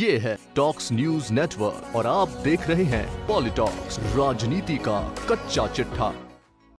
ये है talks news network और आप देख रहे हैं पॉलिटॉक्स, राजनीति का कच्चा चिट्ठा।